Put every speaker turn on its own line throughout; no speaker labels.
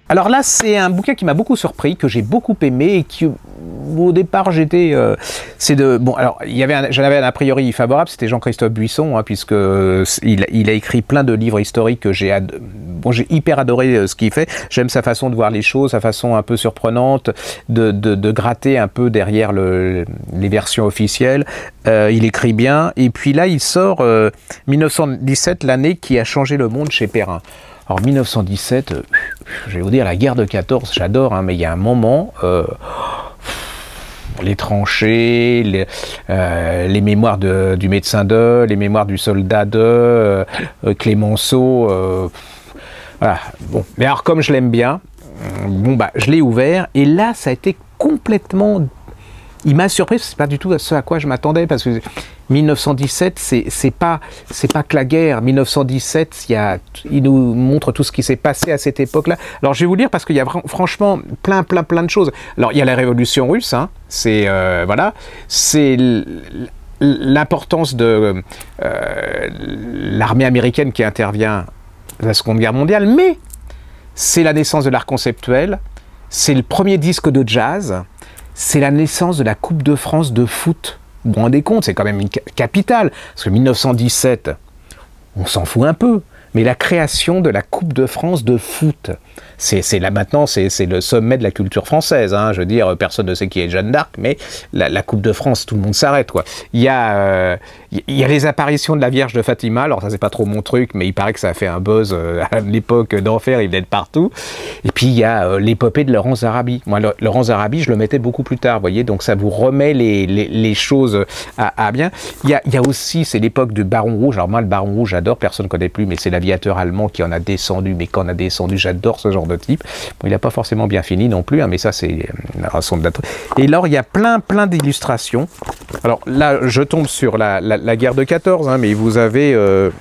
Alors là, c'est un bouquin qui m'a beaucoup surpris, que j'ai beaucoup aimé et qui, au départ, j'étais... bon, alors, j'en avais un a priori favorable, c'était Jean-Christophe Buisson, hein, puisque il a écrit plein de livres historiques que j'ai hyper adoré ce qu'il fait. J'aime sa façon de voir les choses, sa façon un peu surprenante de gratter un peu derrière les versions officielles. Il écrit bien. Et puis là, il sort 1917, l'année qui a changé le monde chez Perrin. Alors 1917, je vais vous dire, la guerre de 14, j'adore, hein, mais il y a un moment, les tranchées, les mémoires du médecin de, les mémoires du soldat de, Clémenceau, voilà. Bon, mais alors comme je l'aime bien, bon bah je l'ai ouvert et là ça a été complètement... Il m'a surpris, c'est pas du tout ce à quoi je m'attendais, parce que 1917, c'est pas que la guerre. 1917, il nous montre tout ce qui s'est passé à cette époque-là. Alors je vais vous lire parce qu'il y a franchement plein de choses. Alors il y a la révolution russe, hein, c'est voilà, c'est l'importance de l'armée américaine qui intervient à la Seconde Guerre mondiale, mais c'est la naissance de l'art conceptuel, c'est le premier disque de jazz. C'est la naissance de la Coupe de France de foot. Vous vous rendez compte, c'est quand même une capitale. Parce que 1917, on s'en fout un peu. Mais la création de la Coupe de France de foot, c'est là maintenant, c'est le sommet de la culture française. Hein. Je veux dire, personne ne sait qui est Jeanne d'Arc, mais la Coupe de France, tout le monde s'arrête, quoi. Il y a les apparitions de la Vierge de Fatima. Alors ça, c'est pas trop mon truc, mais il paraît que ça a fait un buzz à l'époque d'Enfer. Il venait de partout. Et puis il y a l'épopée de Laurence Arabi. Moi, Laurence Arabi, je le mettais beaucoup plus tard, vous voyez. Donc ça vous remet les choses à bien. Il y a aussi, c'est l'époque du Baron Rouge. Alors moi, le Baron Rouge, j'adore. Personne ne connaît plus, mais c'est l'aviateur allemand qui en a descendu. Mais quand on a descendu, j'adore ce genre de type. Bon, il n'a pas forcément bien fini non plus, hein, mais ça, c'est la raison de date. Et alors, il y a plein d'illustrations. Alors là, je tombe sur la guerre de 14, hein, mais vous avez...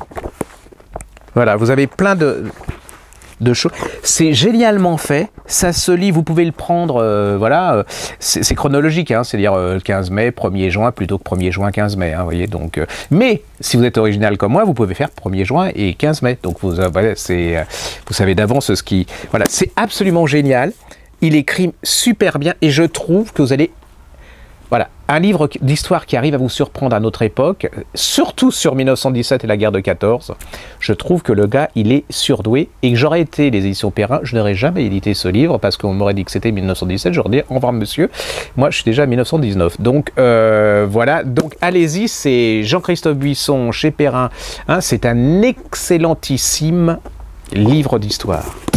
voilà, vous avez plein de choses. C'est génialement fait, ça se lit, vous pouvez le prendre, voilà, c'est chronologique, hein, c'est-à-dire 15 mai, 1er juin, plutôt que 1er juin, 15 mai, hein, vous voyez, donc, mais si vous êtes original comme moi, vous pouvez faire 1er juin et 15 mai, donc vous, voilà, vous savez d'avance ce qui... Voilà, c'est absolument génial, il écrit super bien, et je trouve que vous allez... Voilà, un livre d'histoire qui arrive à vous surprendre à notre époque, surtout sur 1917 et la guerre de 14, je trouve que le gars, il est surdoué, et que j'aurais été les éditions Perrin, je n'aurais jamais édité ce livre, parce qu'on m'aurait dit que c'était 1917, j'aurais dit, au revoir monsieur, moi je suis déjà à 1919, donc voilà, donc allez-y, c'est Jean-Christophe Buisson chez Perrin, hein, c'est un excellentissime livre d'histoire.